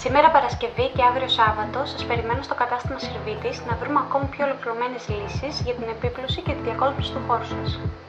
Σήμερα Παρασκευή και αύριο Σάββατο σας περιμένω στο κατάστημα Σερβίτης να βρούμε ακόμη πιο ολοκληρωμένες λύσεις για την επίπλωση και τη διακόσμηση του χώρου σας.